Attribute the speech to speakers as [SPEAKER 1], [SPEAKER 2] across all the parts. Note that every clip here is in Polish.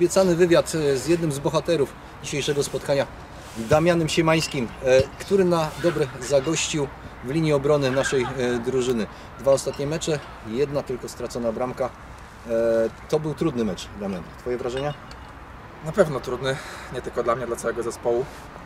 [SPEAKER 1] obiecany wywiad z jednym z bohaterów dzisiejszego spotkania, Damianem Siemańskim, który na dobre zagościł w linii obrony naszej drużyny. 2 ostatnie mecze, 1 tylko stracona bramka. To był trudny mecz, Damian. Twoje wrażenia?
[SPEAKER 2] Na pewno trudny, nie tylko dla mnie, dla całego zespołu.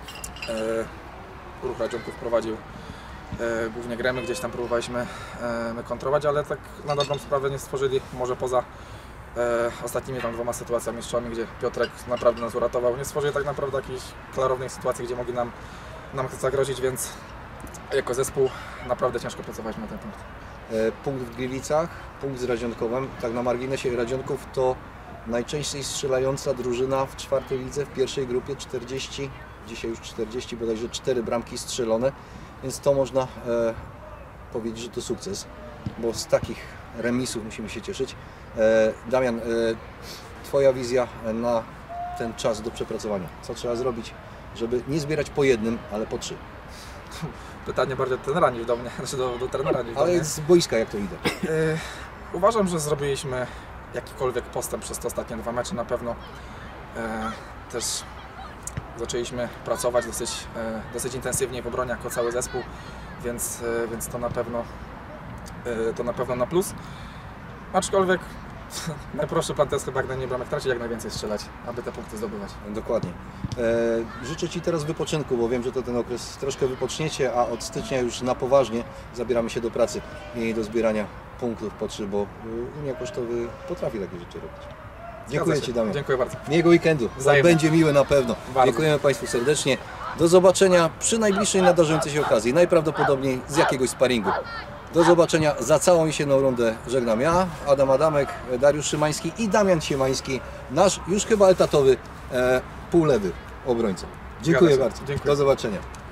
[SPEAKER 2] Ruch Radzionków prowadził głównie grę, my gdzieś tam próbowaliśmy kontrolować, ale tak na dobrą sprawę nie stworzyli, może poza ostatnimi tam 2 sytuacjami z Człami, gdzie Piotrek naprawdę nas uratował, nie stworzyli tak naprawdę jakiejś klarownej sytuacji, gdzie mogli nam zagrozić, więc jako zespół naprawdę ciężko pracowaliśmy na ten punkt.
[SPEAKER 1] Punkt w Gliwicach, punkt z Radzionkowem. Tak na marginesie, Radzionków to najczęściej strzelająca drużyna w 4. lidze, w pierwszej grupie 40, dzisiaj już 40, bodajże 4 bramki strzelone, więc to można powiedzieć, że to sukces, bo z takich remisów musimy się cieszyć. Damian, Twoja wizja na ten czas do przepracowania. Co trzeba zrobić, żeby nie zbierać po jednym, ale po 3?
[SPEAKER 2] Pytanie bardziej do trenera niż do mnie, znaczy do trenera niż do mnie.
[SPEAKER 1] Ale z boiska jak to idę?
[SPEAKER 2] Uważam, że zrobiliśmy jakikolwiek postęp przez te ostatnie 2 mecze na pewno. Też zaczęliśmy pracować dosyć intensywnie w obronie jako cały zespół, więc to na pewno na plus. Aczkolwiek najprostszy plan to jest chyba jak najmniej bramek tracić, jak najwięcej strzelać, aby te punkty zdobywać.
[SPEAKER 1] Dokładnie. Życzę Ci teraz wypoczynku, bo wiem, że to ten okres troszkę wypoczniecie, a od stycznia już na poważnie zabieramy się do pracy i do zbierania punktów po 3, bo Unia Kosztowy potrafi takie rzeczy robić. Dziękuję Ci, Damian.
[SPEAKER 2] Dziękuję bardzo.
[SPEAKER 1] Miłego weekendu.
[SPEAKER 2] Wzajemnie.
[SPEAKER 1] Będzie miłe na pewno.
[SPEAKER 2] Bardzo.
[SPEAKER 1] Dziękujemy Państwu serdecznie. Do zobaczenia przy najbliższej nadarzającej się okazji, najprawdopodobniej z jakiegoś sparingu. Do zobaczenia za całą jesienną rundę. Żegnam ja, Adam Adamek, Dariusz Szymański i Damian Siemański, nasz już chyba etatowy półlewy obrońca. Dziękuję bardzo.
[SPEAKER 2] Dziękuję.
[SPEAKER 1] Do zobaczenia.